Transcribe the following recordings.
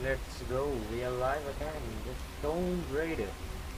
Let's go. We are live again. The Stone Raider.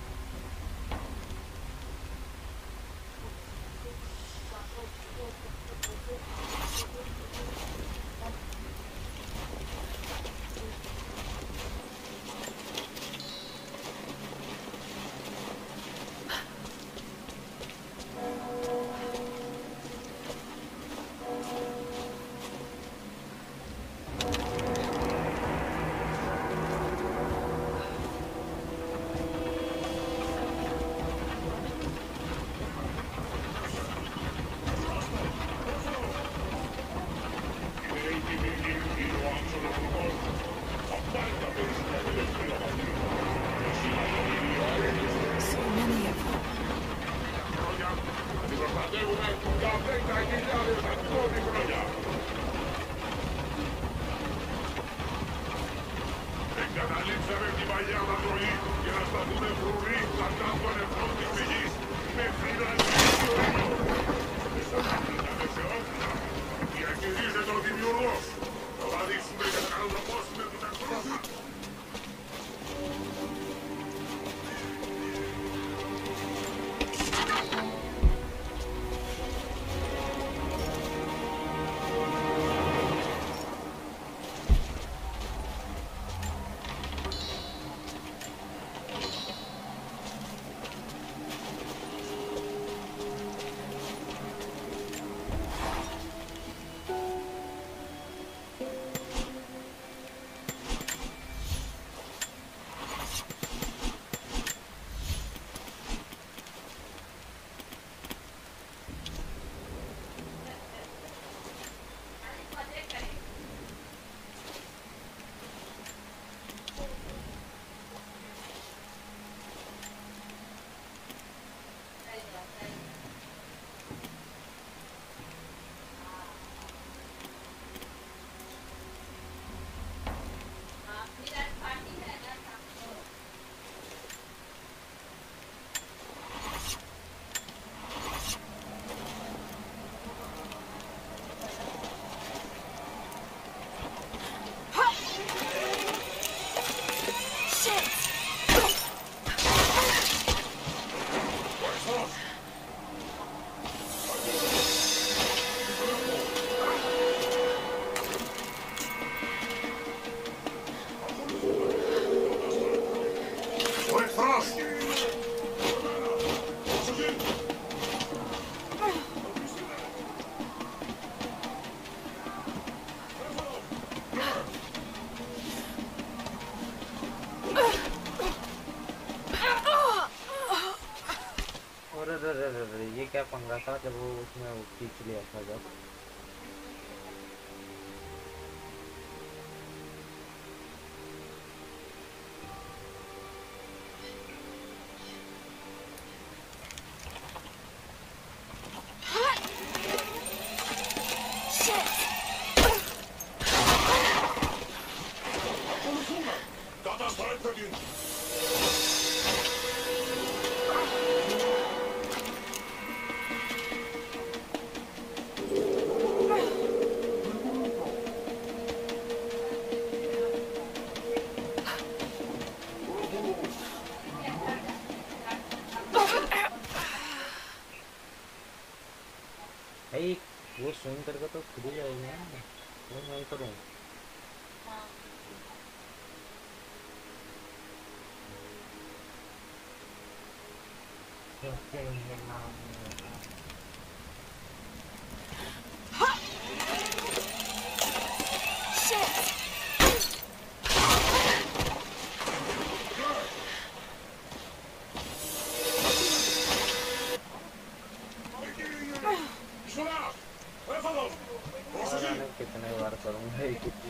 ये क्या पंगा था जब वो उसमें वो खींच लिया था जब वो स्विंग करके तो खुद ही जाएगी ना वो मैं करूँ कितने बार करूँगा एक ही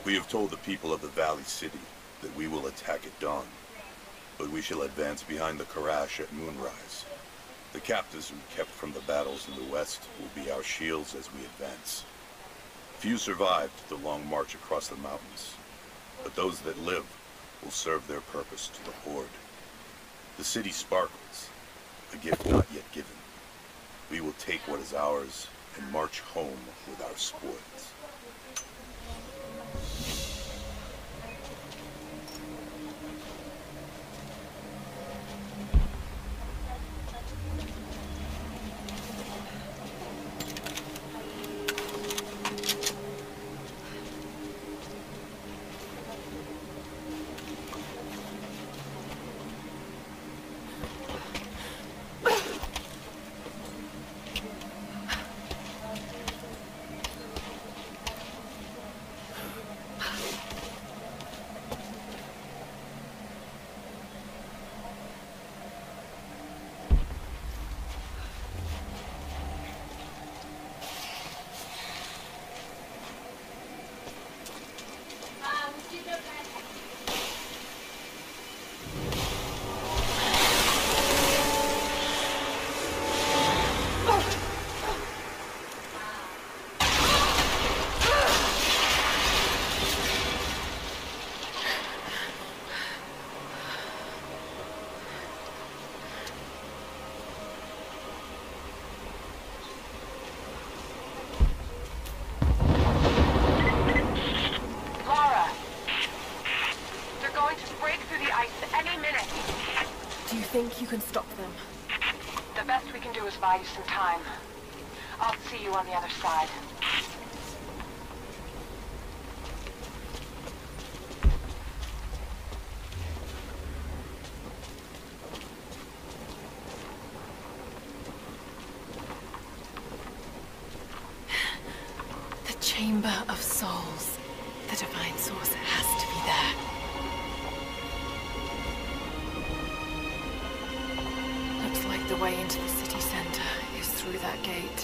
We have told the people of the Valley City that we will attack at dawn, but we shall advance behind the Karash at moonrise. The captives we kept from the battles in the west will be our shields as we advance. Few survived the long march across the mountains, but those that live will serve their purpose to the Horde. The city sparkles, a gift not yet given. We will take what is ours and march home with our spoils. Think you can stop them? The best we can do is buy you some time. I'll see you on the other side. The Chamber of Souls. The Divine Source has to be there. The way into the city center is through that gate.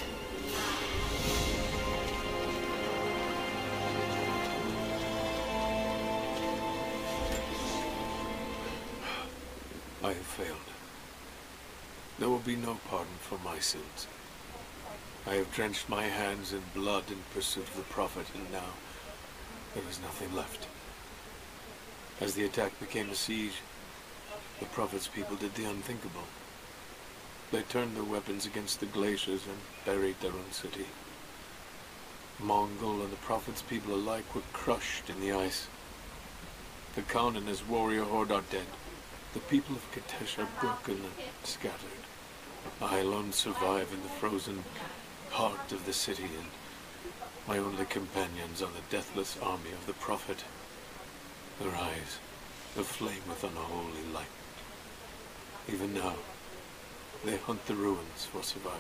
I have failed. There will be no pardon for my sins. I have drenched my hands in blood in pursuit of the Prophet, and now there is nothing left. As the attack became a siege, the Prophet's people did the unthinkable. They turned their weapons against the glaciers and buried their own city. Mongol and the Prophet's people alike were crushed in the ice. The Khan and his warrior horde are dead. The people of Kitezh are broken and scattered. I alone survive in the frozen heart of the city, and my only companions are the deathless army of the Prophet. Their eyes aflame with unholy light. Even now, they hunt the ruins for survivors.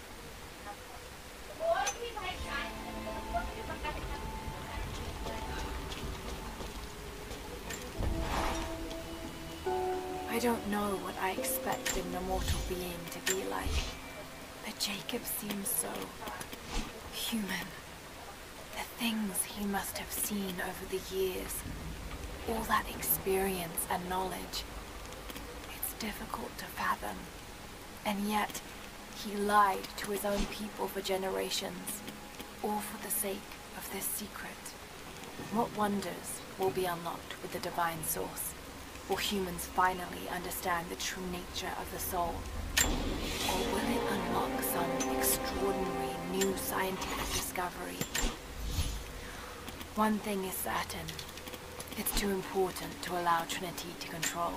I don't know what I expect an immortal being to be like, but Jacob seems so human. The things he must have seen over the years, all that experience and knowledge, it's difficult to fathom. And yet, he lied to his own people for generations, all for the sake of this secret. What wonders will be unlocked with the Divine Source? Will humans finally understand the true nature of the soul? Or will it unlock some extraordinary new scientific discovery? One thing is certain. It's too important to allow Trinity to control.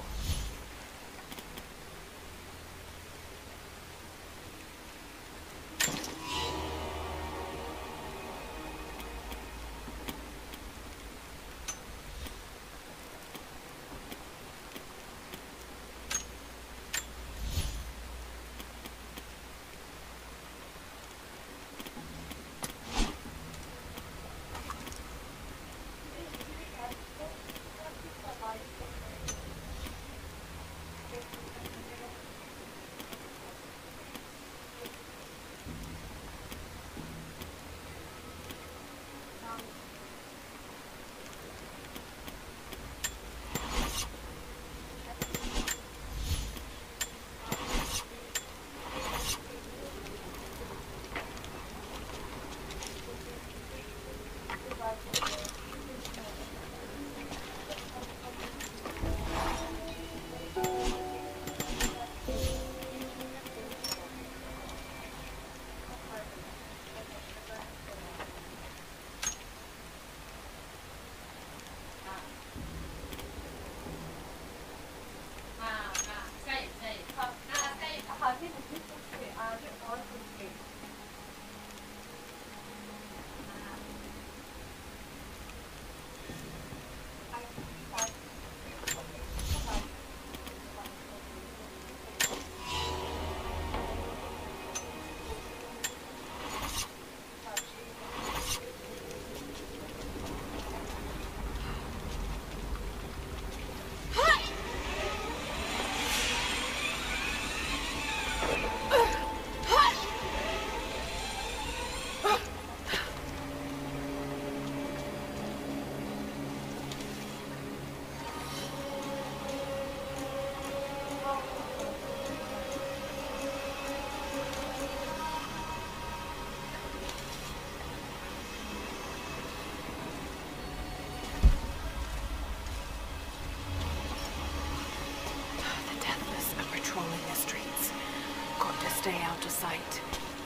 stay out of sight.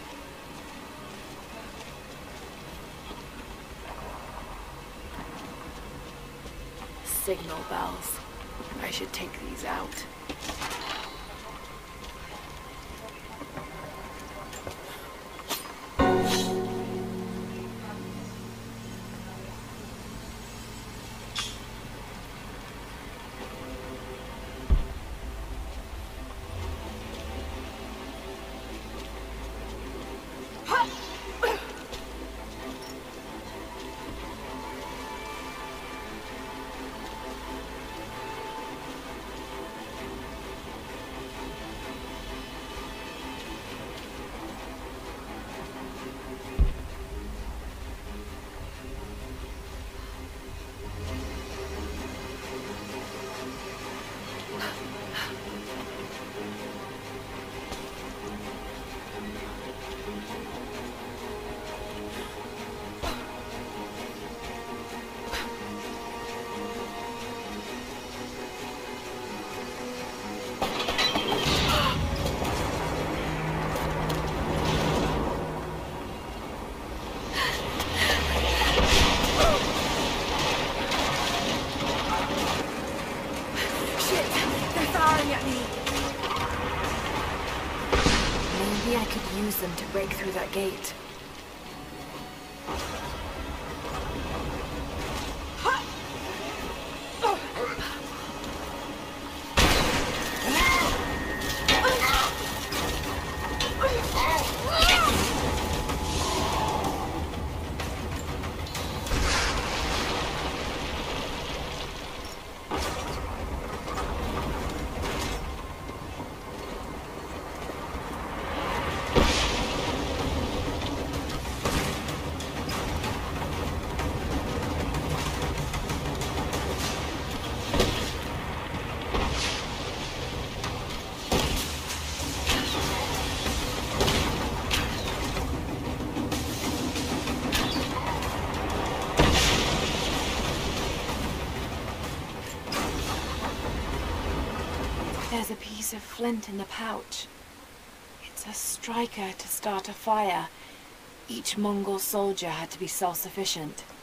Signal bells. I should take these out. Maybe I could use them to break through that gate. There's a piece of flint in the pouch. It's a striker to start a fire. Each Mongol soldier had to be self-sufficient.